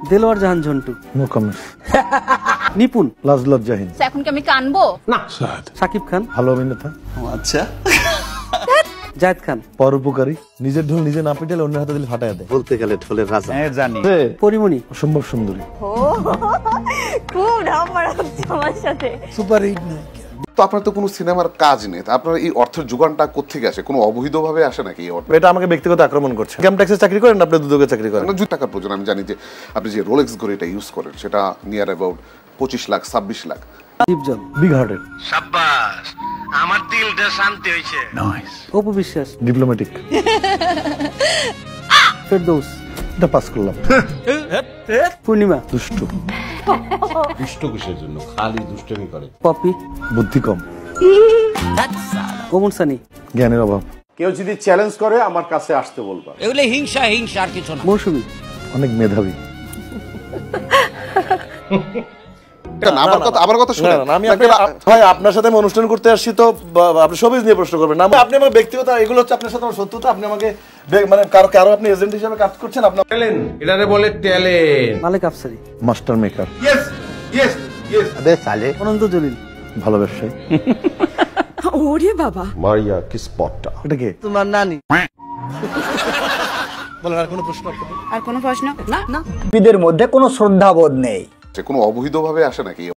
Delwar Jahan Jhantu. No comments. Nipun. লাজ লজ্জাহীন। এখন কি আমি কানবো? না। সাকিব খান। ভালো অভিনেতা। আচ্ছা। জায়েদ খান। পরোপকারী, নিজের ঢোল নিজে না পিটালে অন্য হাতে দিলে ফাটায় দেয়। বলতে গেলে ঢোলের রাজা। হ্যাঁ জানি। পরিমণি। অসম্ভব সুন্দরী। খুব ঢামার হচ্ছে আমার সাথে। সুপার হিট না। তো আপনার তো কোনো সিনেমার কাজ নেই, আপনার এই অর্থের যোগানটা কোত্থেকে আসে? কোনো অবৈধভাবে আসে নাকি এই অর্থ? এটা আমাকে ব্যক্তিগত আক্রমণ করছে। ইনকাম ট্যাক্সে চাকরি করেন না আপনি দুদকে চাকরি করেন? আপনার 2 টাকার প্রয়োজন। আমি জানি যে আপনি যে রোলেক্স ঘড়িটা ইউজ করেন সেটা near about 25 lakh 26 lakh. Dipjol. Big hearted. শাবাশ, আমার দিলটা শান্তি হইছে। নাইস। অপু বিশ্বাস। ডিপ্লোম্যাটিক। ফেরদৌস। এটা পাস করলাম। পূর্ণিমা। দুষ্টু। দুষ্ট কিসের জন্য? খালি দুষ্টমি করে। পপি। বুদ্ধি কম। ওমন সানি। জ্ঞানের অভাব। কেউ যদি চ্যালেঞ্জ করে আমার কাছে আসতে বলবা। এগুলো হিংসা হিংসা আর কিছু না। মৌসুমী। অনেক মেধাবী। আমার কথা শুনেন। আমি ভাই আপনার সাথে আমি অনুষ্ঠান করতে আসছি, তো আপনি শোবিজ নিয়ে প্রশ্ন করবেন না। আপনি আমার ব্যক্তিগত, এগুলো হচ্ছে আপনার সাথে আমার শত্রুতা। আপনি আমাকে মানে কারো আপনি এজেন্ট হিসেবে কাজ করছেন। আপনার ট্যালেন্ট, এটারে বলে talent. Malek Afsari. Master maker. Yes yes yes. আবে সালে। অনন্ত জলিল। ভালো ব্যবসায়ী। ওরে বাবা। মারিয়া কি স্পটটা? এটা কে? তোমার নানি। বলেন আর কোনো প্রশ্ন? আর কোনো প্রশ্ন? না না। বিদের মধ্যে কোনো শ্রদ্ধাবোধ নেই। কোনো অবৈধভাবে আসে নাকি?